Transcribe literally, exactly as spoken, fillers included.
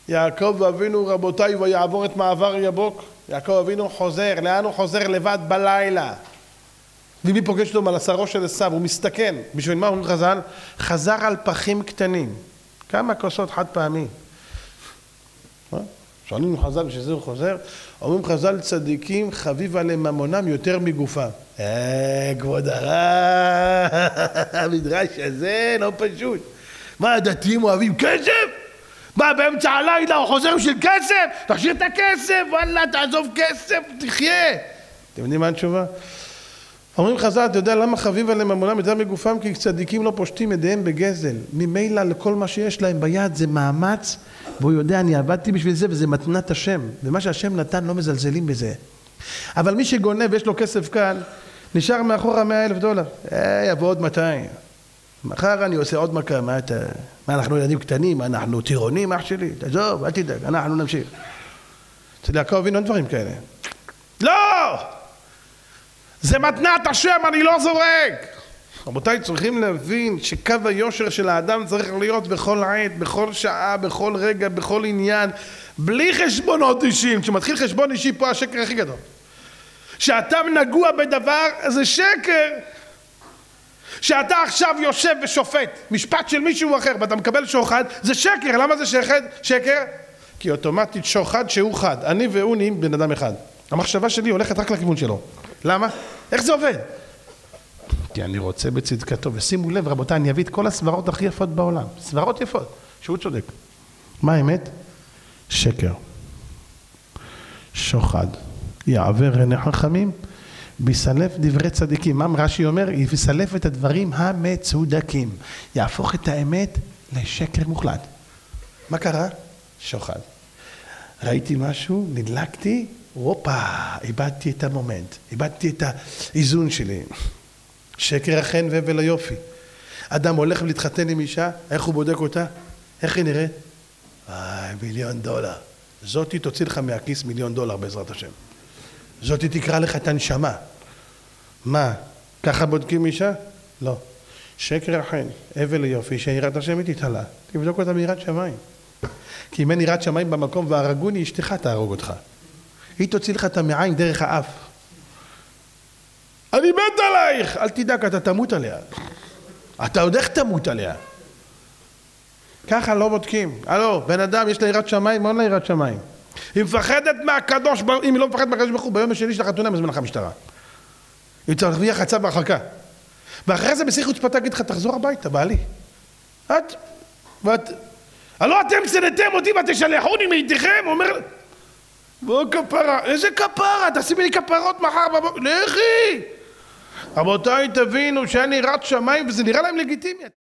יעקב אבינו רבותיי ויעבור את מעבר יבוק. יעקב אבינו חוזר, לאן הוא חוזר? לבד בלילה. ומי פוגש אותו על השרו של עשיו? הוא מסתכן. בשביל מה אומרים חז"ל? חזר על פחים קטנים. כמה כוסות חד פעמי? שואלים חז"ל בשביל זה הוא חוזר? אומרים חז"ל צדיקים חביב עליהם ממונם יותר מגופה. אה, כבוד הרב, המדרש הזה לא פשוט. מה הדתיים אוהבים? כסף? מה באמצע הלילה הוא חוזר בשביל כסף? תחשיר את הכסף, וואלה תעזוב כסף, תחיה. אתם יודעים מה התשובה? אומרים חז"ל, אתה יודע למה חביב עליהם ממונם יותר מגופם? כי צדיקים לא פושטים ידיהם בגזל. ממילא לכל מה שיש להם ביד זה מאמץ, והוא יודע אני עבדתי בשביל זה וזה מתנת השם. ומה שהשם נתן לא מזלזלים בזה. אבל מי שגונב ויש לו כסף כאן, נשאר מאחורה מאה אלף דולר. אה, יבוא עוד מאתיים. מחר אני עושה עוד מכה, מה אתה... מה אנחנו ילדים קטנים, אנחנו טירונים אח שלי, תעזוב, אל תדאג, אנחנו נמשיך. אצל יעקב אבינו אין דברים כאלה. לא! זה מתנת השם, אני לא זורק. רבותיי, צריכים להבין שקו היושר של האדם צריך להיות בכל עת, בכל שעה, בכל רגע, בכל עניין, בלי חשבונות אישיים. כשמתחיל חשבון אישי פה השקר הכי גדול. שאתה נגוע בדבר, זה שקר. שאתה עכשיו יושב ושופט משפט של מישהו אחר ואתה מקבל שוחד, זה שקר. למה זה שקר? שקר? כי אוטומטית שוחד שהוא חד. אני והוא נהיים בן אדם אחד. המחשבה שלי הולכת רק לכיוון שלו. למה? איך זה עובד? כי אני רוצה בצדקתו. ושימו לב רבותיי, אני אביא את כל הסברות הכי יפות בעולם. סברות יפות, שהוא צודק. מה האמת? שקר. שוחד. יעבר עיני חכמים. ביסלף דברי צדיקים. מה רש"י אומר? יסלף את הדברים המצודקים. יהפוך את האמת לשקר מוחלט. מה קרה? שוחד. ראיתי משהו, נדלקתי, וופה, איבדתי את המומנט, איבדתי את האיזון שלי. שקר החן והבל היופי. אדם הולך להתחתן עם אישה, איך הוא בודק אותה? איך היא נראית? אה, מיליון דולר. זאתי תוציא לך מהכיס מיליון דולר בעזרת השם. זאתי תקרא לך את הנשמה. מה? ככה בודקים אישה? לא. שקר החן, הבל היופי, שיראת השם היא תתעלה. תבדוק אותה מיראת שמיים. כי אם אין יראת שמיים במקום והרגוני, אשתך תהרוג אותך. היא תוציא לך את המעיים דרך האף. אני מת עלייך! אל תדאג, אתה תמות עליה. אתה עוד איך תמות עליה? ככה לא בודקים. הלו, בן אדם יש לה יראת שמיים, מה אין לה יראת שמיים? היא מפחדת מהקדוש, אם היא לא מפחדת מהקדוש ברוך הוא, ביום השני של החתונה מזמן לך משטרה. היא צריך להביא חצה בהרחקה. ואחרי זה בשיא חוצפתה תגיד לך, תחזור הביתה, בעלי. את, ואת, הלא אתם שנאתם אותי ותשלחוני מאיתכם, אומר, בוא כפרה, איזה כפרה, תשימי לי כפרות מחר בבוקר, לכי! רבותיי תבינו שאני יראת שמיים וזה נראה להם לגיטימי.